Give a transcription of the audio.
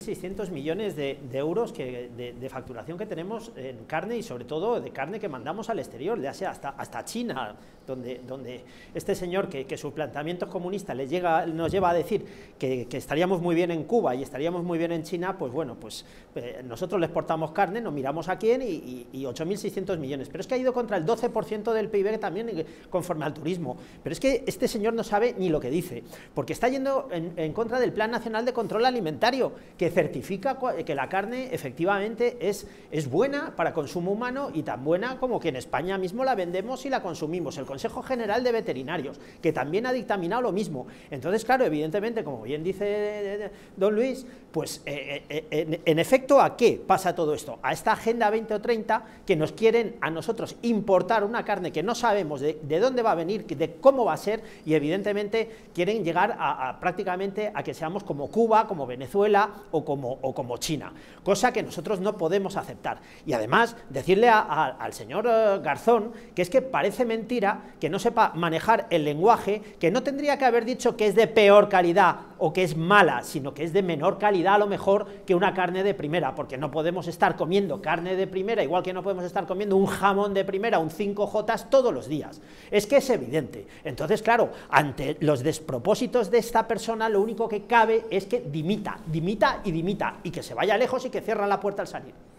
600 millones de euros de facturación que tenemos en carne y sobre todo de carne que mandamos al exterior, ya sea hasta China, donde este señor que sus planteamientos comunistas nos lleva a decir que estaríamos muy bien en Cuba y estaríamos muy bien en China, pues bueno, nosotros le exportamos carne, nos miramos a quién y 8.600 millones, pero es que ha ido contra el 12% del PIB también conforme al turismo, pero es que este señor no sabe ni lo que dice, porque está yendo en contra del Plan Nacional de Control Alimentario, que certifica que la carne efectivamente es buena para consumo humano y tan buena como que en España mismo la vendemos y la consumimos. El Consejo General de Veterinarios, que también ha dictaminado lo mismo. Entonces, claro, evidentemente, como bien dice don Luis, pues en efecto, ¿a qué pasa todo esto? A esta Agenda 2030 que nos quieren a nosotros importar una carne que no sabemos de dónde va a venir, de cómo va a ser, y evidentemente quieren llegar prácticamente a que seamos como Cuba, como Venezuela o como China, cosa que nosotros no podemos aceptar. Y además, decirle al señor Garzón que es que parece mentira que no sepa manejar el lenguaje, que no tendría que haber dicho que es de peor calidad o que es mala, sino que es de menor calidad a lo mejor que una carne de primera, porque no podemos estar comiendo carne de primera, igual que no podemos estar comiendo un jamón de primera, un 5J todos los días. Es que es evidente. Entonces, claro, ante los despropósitos de esta persona, lo único que cabe es que dimita y que se vaya lejos y que cierra la puerta al salir.